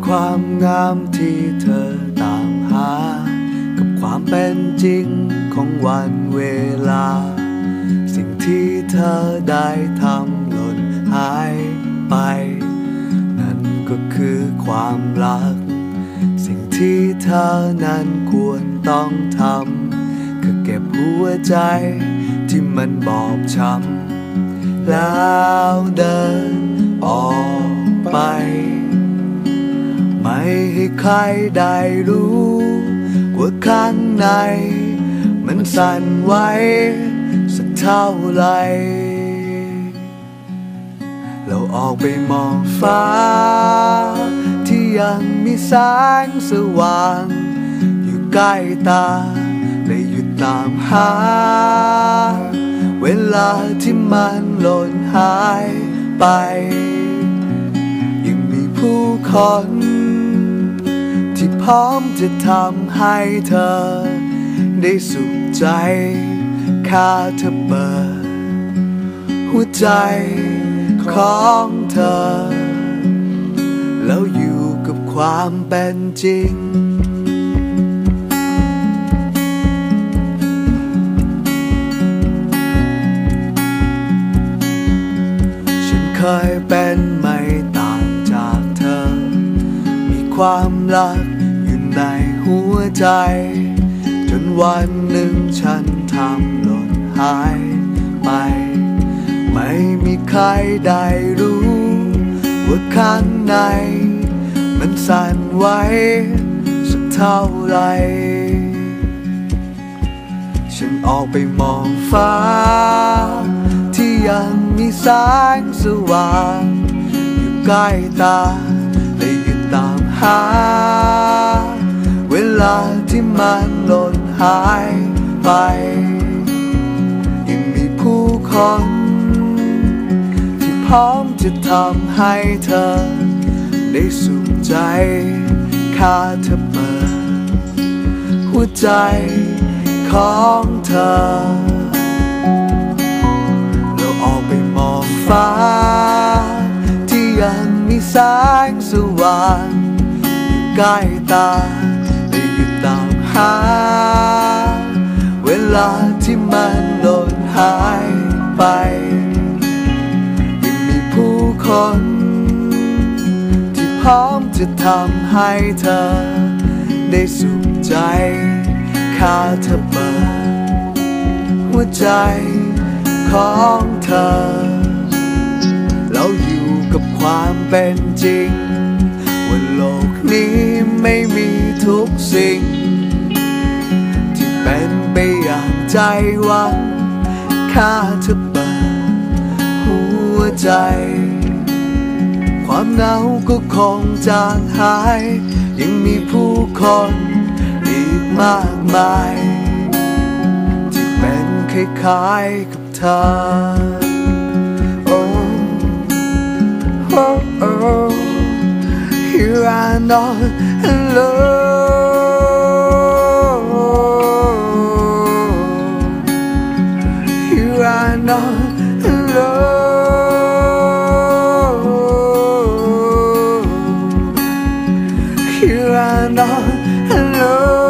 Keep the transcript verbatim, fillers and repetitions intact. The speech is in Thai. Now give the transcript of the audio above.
ความงามที่เธอตามหากับความเป็นจริงของวันเวลาสิ่งที่เธอได้ทำหล่นหายไปนั่นก็คือความรักสิ่งที่เธอนั้นควรต้องทำคือเก็บหัวใจที่มันบอบช้ำแล้วเดินออกไปไม่ให้ใครได้รู้ว่าข้างในมันสั่นไหวสักเท่าไรเราออกไปมองฟ้าที่ยังมีแสงสว่างอยู่ใกล้ตาและหยุดตามหาเวลาที่มันหล่นหายไปยังมีผู้คนที่พร้อมจะทำให้เธอได้สุขใจแค่เธอเปิดหัวใจของเธอแล้วอยู่กับความเป็นจริงฉันเคยเป็นไม่ต่างจากเธอมีความรักอยู่ในหัวใจจนวันหนึ่งฉันทำหล่นหายไปไม่มีใครได้รู้ว่าข้างในมันสั่นไหวสักเท่าไรฉันออกไปมองฟ้าที่ยังมีแสงสว่างอยู่ใกล้ตาและหยุดตามหาเวลาที่มันหล่นหายไปยังมีผู้คนที่พร้อมจะทำให้เธอได้สุขใจแค่เธอเปิดหัวใจของเธอเราออกไปมองฟ้าที่ยังมีแสงสว่างอยู่ใกล้ตาและหยุดตามหาเวลาที่มันหล่นหายไปยังมีผู้คนที่พร้อมจะทำให้เธอได้สุขใจแค่เธอเปิดหัวใจของเธอเราอยู่กับความเป็นจริงว่าโลกนี้ไม่มีทุกสิ่งที่เป็นไปอย่างใจหวังแค่เธอเปิดหัวใจความเหงาก็คงจางหายยังมีผู้คนอีกมากมายที่เป็นคล้ายๆกับเธอ oh, oh, oh. Here I know love Here I know love Here I know love